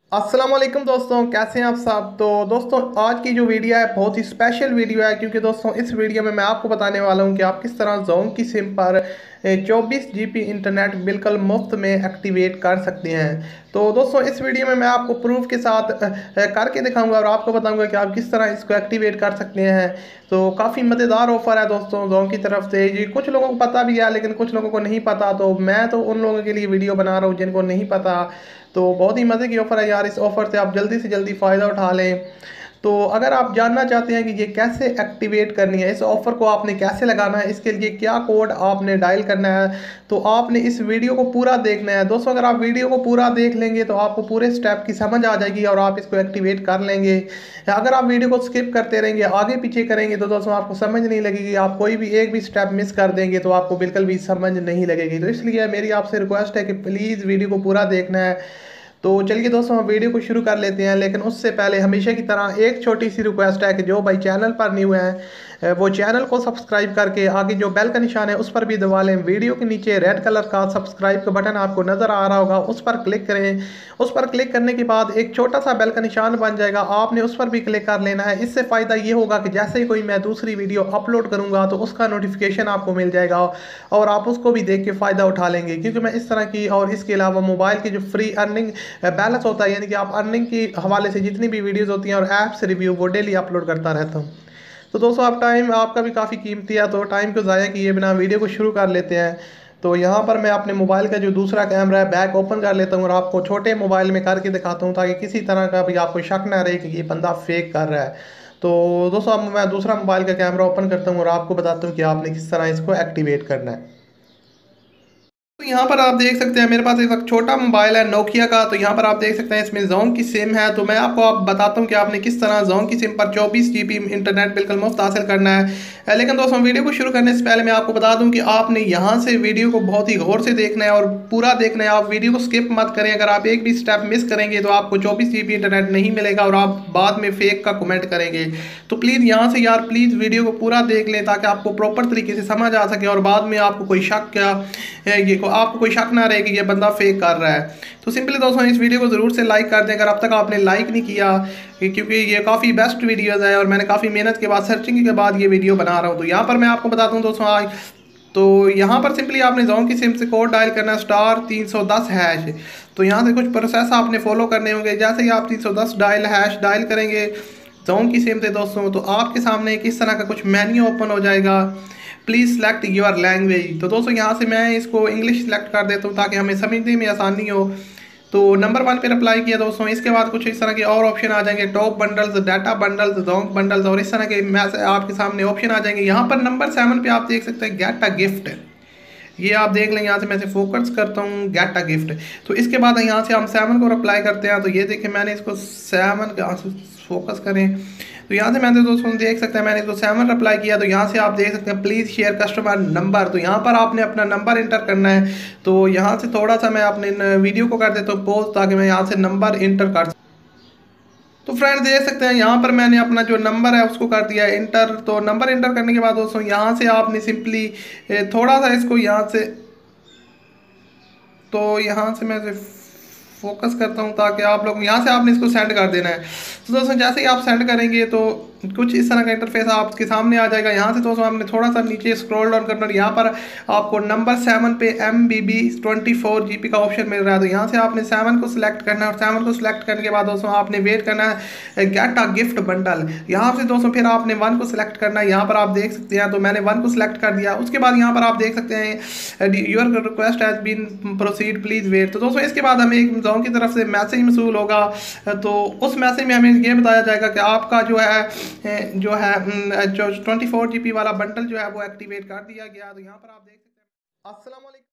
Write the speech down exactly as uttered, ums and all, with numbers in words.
अस्सलाम वालेकुम दोस्तों, कैसे हैं आप सब। तो दोस्तों, आज की जो वीडियो है बहुत ही स्पेशल वीडियो है, क्योंकि दोस्तों इस वीडियो में मैं आपको बताने वाला हूं कि आप किस तरह जोंग की सिम पर चौबीस जी बी इंटरनेट बिल्कुल मुफ्त में एक्टिवेट कर सकते हैं। तो दोस्तों इस वीडियो में मैं आपको प्रूफ के साथ अ, अ, करके दिखाऊंगा और आपको बताऊंगा कि आप किस तरह इसको एक्टिवेट कर सकते हैं। तो काफ़ी मज़ेदार ऑफर है दोस्तों जोंग की तरफ से। ये कुछ लोगों को पता भी है लेकिन कुछ लोगों को नहीं पता, तो मैं तो उन लोगों के लिए वीडियो बना रहा हूँ जिनको नहीं पता। तो बहुत ही मज़े की ऑफ़र है यार, इस ऑफ़र से आप जल्दी से जल्दी फ़ायदा उठा लें। तो अगर आप जानना चाहते हैं कि ये कैसे एक्टिवेट करनी है, इस ऑफ़र को आपने कैसे लगाना है, इसके लिए क्या कोड आपने डायल करना है, तो आपने इस वीडियो को पूरा देखना है दोस्तों। अगर आप वीडियो को पूरा देख लेंगे तो आपको पूरे स्टेप की समझ आ जाएगी और आप इसको एक्टिवेट कर लेंगे। अगर आप वीडियो को स्किप करते रहेंगे, आगे पीछे करेंगे, तो दोस्तों आपको समझ नहीं लगेगी। आप कोई भी एक भी स्टेप मिस कर देंगे तो आपको बिल्कुल भी समझ नहीं लगेगी। तो इसलिए मेरी आपसे रिक्वेस्ट है कि प्लीज़ वीडियो को पूरा देखना है। तो चलिए दोस्तों, हम वीडियो को शुरू कर लेते हैं, लेकिन उससे पहले हमेशा की तरह एक छोटी सी रिक्वेस्ट है कि जो भाई चैनल पर न्यू है वो चैनल को सब्सक्राइब करके आगे जो बेल का निशान है उस पर भी दबा लें। वीडियो के नीचे रेड कलर का सब्सक्राइब का बटन आपको नज़र आ रहा होगा, उस पर क्लिक करें। उस पर क्लिक करने के बाद एक छोटा सा बेल का निशान बन जाएगा, आपने उस पर भी क्लिक कर लेना है। इससे फ़ायदा ये होगा कि जैसे ही कोई मैं दूसरी वीडियो अपलोड करूँगा तो उसका नोटिफिकेशन आपको मिल जाएगा और आप उसको भी देख के फ़ायदा उठा लेंगे। क्योंकि मैं इस तरह की और इसके अलावा मोबाइल की जो फ्री अर्निंग बैलेंस होता है, यानी कि आप अर्निंग के हवाले से जितनी भी वीडियोस होती हैं और ऐप्स रिव्यू, वो डेली अपलोड करता रहता हूँ। तो दोस्तों, आप टाइम आपका भी काफ़ी कीमती है, तो टाइम को ज़ाया किए बिना वीडियो को शुरू कर लेते हैं। तो यहाँ पर मैं अपने मोबाइल का जो दूसरा कैमरा है बैक ओपन कर लेता हूँ और आपको छोटे मोबाइल में करके दिखाता हूँ, ताकि किसी तरह का भी आपको शक ना रहे कि ये बंदा फेक कर रहा है। तो दोस्तों, अब मैं दूसरा मोबाइल का कैमरा ओपन करता हूँ और आपको बताता हूँ कि आपने किस तरह इसको एक्टिवेट करना है। तो यहाँ पर आप देख सकते हैं मेरे पास एक छोटा मोबाइल है नोकिया का। तो यहाँ पर आप देख सकते हैं इसमें जोंग की सिम है। तो मैं आपको आप बताता हूँ कि आपने किस तरह जोंग की सिम पर चौबीस जी बी इंटरनेट बिल्कुल मुफ्त हासिल करना है। अ, लेकिन दोस्तों, वीडियो को शुरू करने से पहले मैं आपको बता दूं कि आपने यहाँ से वीडियो को बहुत ही गौर से देखना है और पूरा देखना है। आप वीडियो को स्किप मत करें। अगर आप एक भी स्टेप मिस करेंगे तो आपको चौबीस जी बी इंटरनेट नहीं मिलेगा और आप बाद में फेक का कमेंट करेंगे। तो प्लीज़ यहाँ से यार प्लीज़ वीडियो को पूरा देख लें, ताकि आपको प्रॉपर तरीके से समझ आ सके और बाद में आपको कोई शक क्या है, ये को आपको कोई शक ना रहे कि ये बंदा फेक कर रहा है। तो सिंपली दोस्तों, इस वीडियो को ज़रूर से लाइक कर दें अगर अब तक आपने लाइक नहीं किया, क्योंकि ये काफ़ी बेस्ट वीडियोज़ है और मैंने काफ़ी मेहनत के बाद सर्चिंग के बाद ये वीडियो बना रहा हूँ। तो यहाँ पर मैं आपको बताता हूँ दोस्तों आज। तो यहाँ पर सिंपली आपने जोंग की सिम से कोड डायल करना है स्टार तीन सौ दस हैश। तो यहाँ से कुछ प्रोसेस आपने फॉलो करने होंगे। जैसे ही आप तीन सौ दस डायल हैश डायल करेंगे जोंग की सिम से दोस्तों, तो आपके सामने किस तरह का कुछ मेन्यू ओपन हो जाएगा। Please select your language. तो दोस्तों, यहाँ से मैं इसको इंग्लिश सेलेक्ट कर देता हूँ ताकि हमें समझने में आसानी हो। तो नंबर वन पे अप्लाई किया दोस्तों। इसके बाद कुछ इस तरह के और ऑप्शन आ जाएंगे, top bundles, data bundles, Zong bundles और इस तरह के मैसेज आपके सामने ऑप्शन आ जाएंगे। यहाँ पर नंबर सेवन पे आप देख सकते हैं गेट अ गिफ्ट। ये आप देख लें, यहाँ से मैं से फोकस करता हूँ गेट अ गिफ्ट। तो इसके बाद यहाँ से हम सेवन को अप्लाई करते हैं। तो ये देखें, मैंने इसको सेवन का फोकस करें तो यहाँ से मैंने दोस्तों देख सकते हैं मैंने इसको सेवन अप्लाई किया। तो यहाँ से आप देख सकते हैं प्लीज़ शेयर कस्टमर नंबर। तो यहाँ पर आपने अपना नंबर इंटर करना है। तो यहाँ से थोड़ा सा मैं अपने वीडियो को कर देता हूँ पॉज, ताकि मैं यहाँ से नंबर इंटर कर। तो फ्रेंड्स देख सकते हैं यहाँ पर मैंने अपना जो नंबर है उसको कर दिया है इंटर। तो नंबर इंटर करने के बाद दोस्तों यहाँ से आपने सिंपली थोड़ा सा इसको यहाँ से, तो यहाँ से मैं फोकस करता हूँ ताकि आप लोग यहाँ से आपने इसको सेंड कर देना है। तो दोस्तों जैसे ही आप सेंड करेंगे तो कुछ इस तरह का इंटरफेस आपके सामने आ जाएगा। यहाँ से दोस्तों आपने थोड़ा सा नीचे स्क्रॉल डाउन करना है। यहाँ पर आपको नंबर सेवन पे M B B twenty four G B का ऑप्शन मिल रहा है। तो यहाँ से आपने सेवन को सिलेक्ट करना है और सेवन को सिलेक्ट करने के बाद दोस्तों आपने वेट करना है गेट अ गिफ्ट बंडल। यहाँ से दोस्तों फिर आपने वन को सिलेक्ट करना है। यहाँ पर आप देख सकते हैं, तो मैंने वन को सिलेक्ट कर दिया। उसके बाद यहाँ पर आप देख सकते हैं your request has been proceed please wait. तो दोस्तों इसके बाद हमें एक जोंग की तरफ से मैसेज मसूल होगा। तो उस मैसेज में हमें ये बताया जाएगा कि आपका जो है जो है जो ट्वेंटी फोर जी बी वाला बंडल जो है वो एक्टिवेट कर दिया गया। तो यहाँ पर आप देख सकते हैं। अस्सलाम वालेकुम।